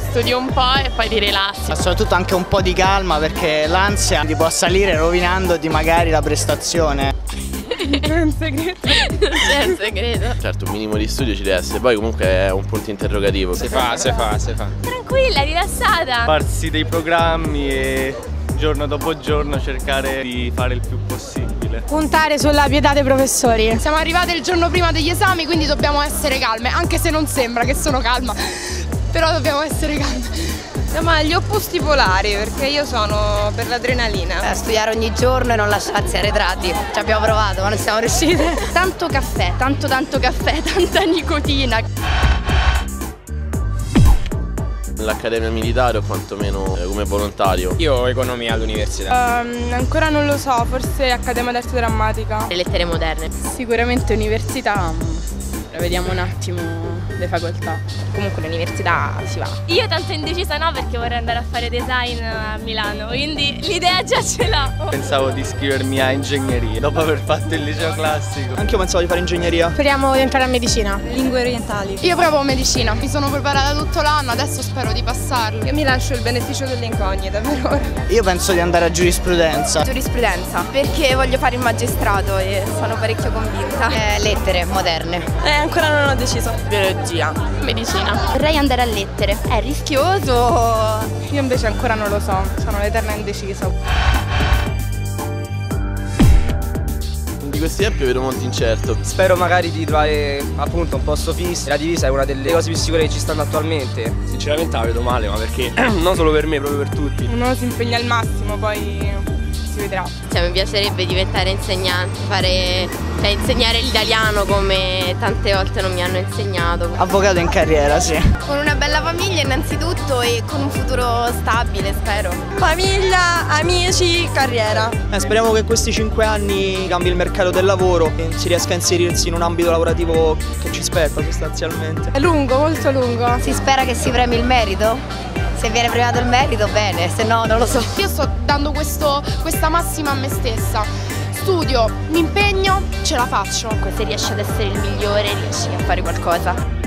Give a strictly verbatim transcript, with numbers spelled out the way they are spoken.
studi un po' e poi ti rilassi. Ma soprattutto anche un po' di calma, perché l'ansia ti può salire rovinandoti magari la prestazione. Non è un segreto. Non c'è un segreto. Certo, un minimo di studio ci deve essere, poi comunque è un punto interrogativo. Si fa, si fa, si fa. Tranquilla, rilassata. Farsi dei programmi e giorno dopo giorno cercare di fare il più possibile. Puntare sulla pietà dei professori. Siamo arrivate il giorno prima degli esami, quindi dobbiamo essere calme, anche se non sembra che sono calma, però dobbiamo essere calme. No, ma gli opposti polari, perché io sono per l'adrenalina. Eh, studiare ogni giorno e non lasciarsi arretrati. Ci abbiamo provato, ma non siamo riuscite. Tanto caffè, tanto tanto caffè, tanta nicotina. L'Accademia Militare o quantomeno come volontario. Io economia all'università. Um, ancora non lo so, forse Accademia d'Arte Drammatica. Le lettere moderne. Sicuramente università, la vediamo un attimo le facoltà. Comunque l'università si va. Io tanto indecisa no, perché vorrei andare a fare design a Milano, quindi l'idea già ce l'ho. Pensavo di iscrivermi a ingegneria dopo aver fatto il liceo classico. Anche io pensavo di fare ingegneria. Speriamo di entrare a medicina. Lingue orientali. Io provo medicina, mi sono preparata tutto l'anno, adesso spero di passarlo. Io mi lascio il beneficio dell'incognita per ora. Io penso di andare a giurisprudenza. Giurisprudenza, perché voglio fare il magistrato e sono parecchio convinta. Eh, lettere moderne. Eh, ancora non ho deciso. Biologia. Medicina. Vorrei andare a lettere. È rischioso. Io invece ancora non lo so, sono l'eterna indecisa. Di questi tempi vedo molto incerto. Spero magari di trovare appunto un posto fisso. La divisa è una delle cose più sicure che ci stanno attualmente. Sinceramente la vedo male, ma perché non solo per me, proprio per tutti. Uno si impegna al massimo, poi si vedrà. Cioè, mi piacerebbe diventare insegnante, fare, cioè insegnare l'italiano come tante volte non mi hanno insegnato. Avvocato in carriera, sì. Con una bella famiglia innanzitutto e con un futuro stabile, spero. Famiglia, amici, carriera. Eh, speriamo che questi cinque anni cambi il mercato del lavoro e si riesca a inserirsi in un ambito lavorativo che ci spetta sostanzialmente. È lungo, molto lungo. Si spera che si premi il merito. Se viene premiato il merito, bene, se no non lo so. Io sto dando questo, questa massima a me stessa. Studio, mi impegno, ce la faccio. Se riesci ad essere il migliore, riesci a fare qualcosa.